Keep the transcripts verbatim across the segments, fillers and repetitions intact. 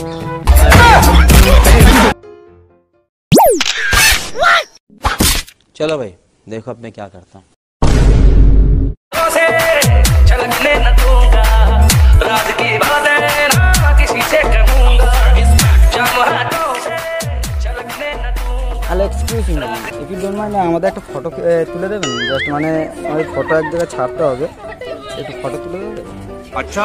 चलो भाई देखो अब मैं क्या करता हूँ। Hello excuse me, if you don't mind আমাদের একটা ফটো তুলে দেবেন? জাস্ট মানে আমাদের ফটো এক জায়গায় ছাড়তে হবে, একটু ফটো তুলে দেবেন। আচ্ছা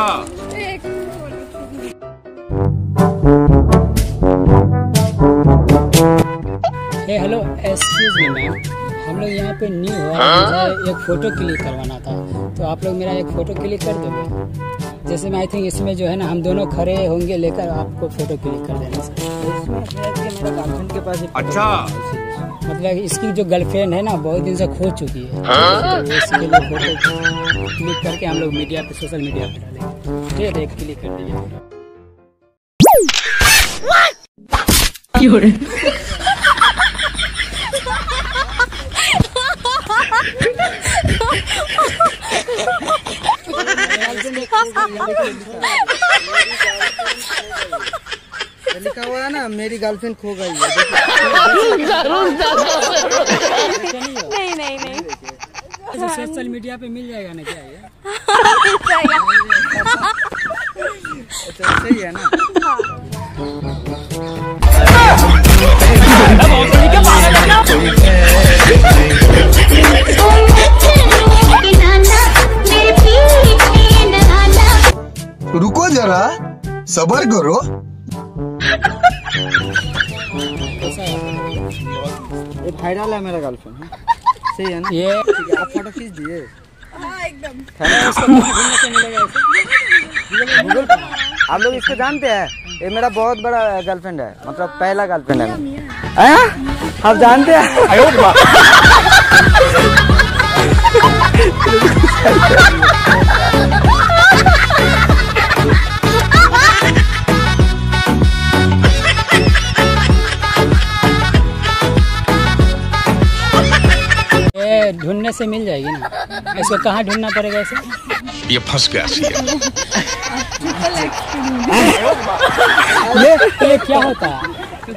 हेलो एक्सक्यूज मी मैम, हम लोग यहाँ पे न्यू है, मुझे एक फ़ोटो क्लिक करवाना था, तो आप लोग मेरा एक फ़ोटो क्लिक कर दोगे? जैसे मैं आई थिंक इसमें जो है ना हम दोनों खड़े होंगे, लेकर आपको फ़ोटो क्लिक कर देना सर। मेरा गर्लफ्रेंड के पास अच्छा मतलब इसकी जो गर्लफ्रेंड है ना बहुत दिन से खो चुकी है, तो इसके लिए फ़ोटो क्लिक करके हम लोग मीडिया पे, सोशल मीडिया पे डालेंगे। ठीक है, एक क्लिक कर दीजिए। लिखा हुआ है ना मेरी गर्लफ्रेंड खो गई है। नहीं नहीं नहीं सोशल मीडिया पे मिल जाएगा ना क्या ये? अच्छा सही है ना? रुको जरा सबर करो। ये वायरल है मेरा गर्लफ्रेंड, सही है ना? ये ठीक है, आप फोटो खींच दिए? हाँ एकदम। गूगल पे आप लोग इसको जानते हैं? ये मेरा बहुत बड़ा गर्लफ्रेंड है, मतलब पहला गर्लफ्रेंड है। हैं? आप जानते हैं? ढूंढने से मिल जाएगी ना? इसको कहाँ ढूंढना पड़ेगा इसे? ये फंस गया ये ये क्या होता है?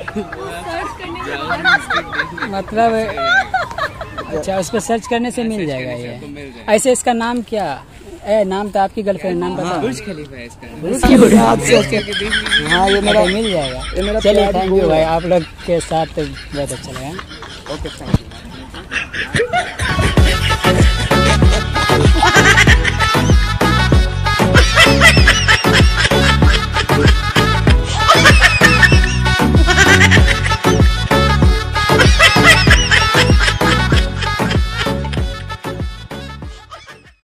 मतलब अच्छा उस पर सर्च करने से मिल जाएगा ये। ऐसे इसका नाम क्या? ए नाम तो आपकी गर्लफ्रेंड नाम बता। बुर्ज खलीफा है इसका। हाँ ये मेरा मिल जाएगा। चलिए थैंक यू भाई, आप लोग के साथ बहुत अच्छा लगा। Okay thank you.